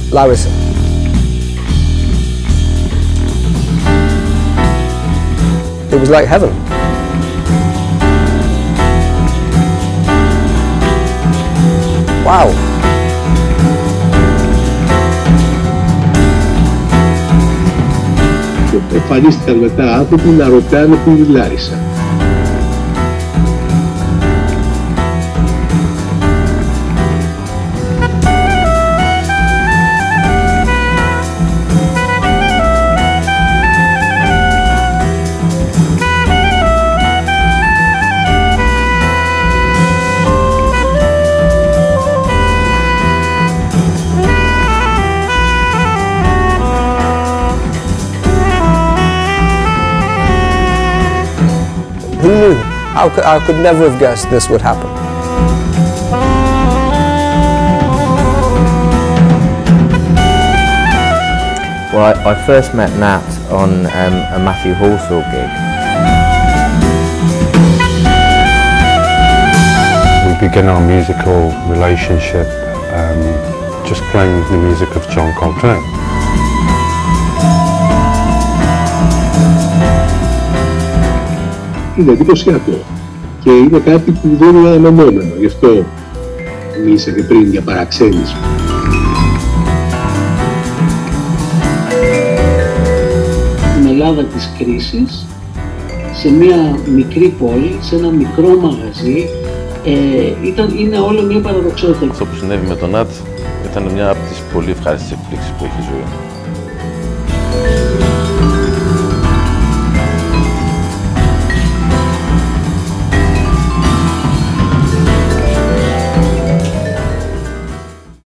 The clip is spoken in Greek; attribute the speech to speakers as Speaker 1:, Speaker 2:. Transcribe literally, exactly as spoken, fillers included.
Speaker 1: Larissa. It was like heaven. Wow.
Speaker 2: Εμφανίστηκαν μετά άνθρωποι να ρωτάνε που είναι η Λάρισα.
Speaker 1: Who knew? I could, I could never have guessed this would happen.
Speaker 3: Well, I, I first met Nat on um, a Matthew Halsall gig.
Speaker 4: We began our musical relationship um, just playing the music of John Coltrane.
Speaker 2: Είναι εντυπωσιακό και είναι κάτι που δεν είναι αναμενόμενο, γι' αυτό μίλησα και πριν για παραξένισμα.
Speaker 5: Στην Ελλάδα της κρίσης, σε μια μικρή πόλη, σε ένα μικρό μαγαζί, ε, ήταν, είναι όλο μια παραδοξότητα.
Speaker 6: Αυτό που συνέβη με τον Νατ ήταν μια από τις πολύ ευχάριστες εκπλήξεις που έχει η ζωή.